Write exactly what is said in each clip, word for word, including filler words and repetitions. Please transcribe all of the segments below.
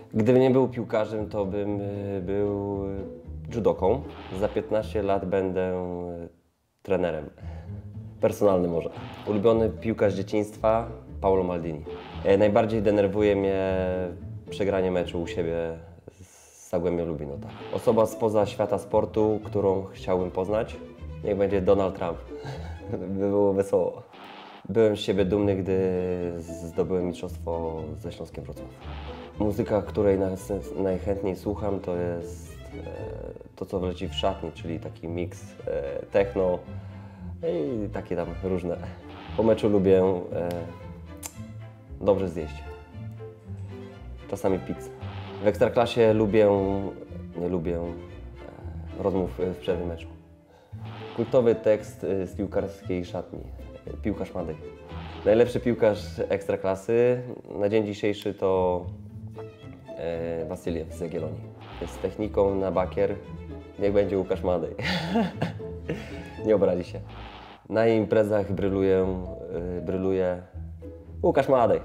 Gdybym nie był piłkarzem, to bym był judoką. Za piętnaście lat będę trenerem. Personalnym może. Ulubiony piłkarz dzieciństwa Paolo Maldini. Najbardziej denerwuje mnie przegranie meczu u siebie z Zagłębiem Lubin. Tak. Osoba spoza świata sportu, którą chciałbym poznać, niech będzie Donald Trump. By było wesoło. Byłem z siebie dumny, gdy zdobyłem mistrzostwo ze Śląskiem Wrocław. Muzyka, której najchętniej słucham, to jest to, co leci w szatni, czyli taki miks techno i takie tam różne. Po meczu lubię dobrze zjeść. Czasami pizzę. W Ekstraklasie lubię, nie lubię rozmów w przerwie meczu. Kultowy tekst z piłkarskiej szatni. Piłkarz Madej. Najlepszy piłkarz Ekstraklasy na dzień dzisiejszy to e, Wasiliew z Jagiellonii. Z techniką na bakier niech będzie Łukasz Madej. Nie obrazi się. Na imprezach bryluje, e, bryluje Łukasz Madej.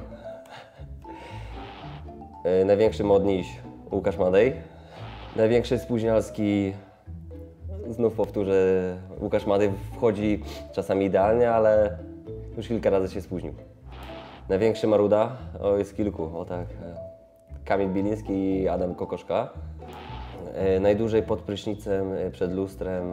E, największy modniś Łukasz Madej. Największy spóźnialski, znów powtórzę, Łukasz Madej wchodzi czasami idealnie, ale już kilka razy się spóźnił. Największy maruda, o jest kilku, o tak, Kamil Biliński i Adam Kokoszka. E, najdłużej pod prysznicem, przed lustrem,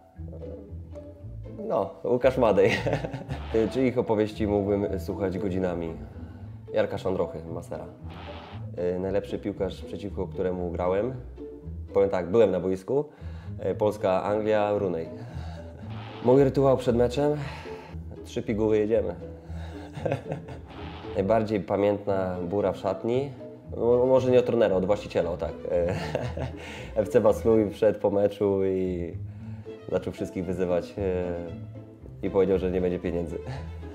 no, Łukasz Madej. Czy ich opowieści mógłbym słuchać godzinami? Jarka Szandrochy, Masera. E, najlepszy piłkarz, przeciwko któremu grałem, powiem tak, byłem na boisku, e, Polska, Anglia, Runej. Mój rytuał przed meczem? Trzy piguły jedziemy. Najbardziej pamiętna bura w szatni? No, może nie od trenera, od właściciela, o tak. F C Vaslui wszedł po meczu i zaczął wszystkich wyzywać i powiedział, że nie będzie pieniędzy.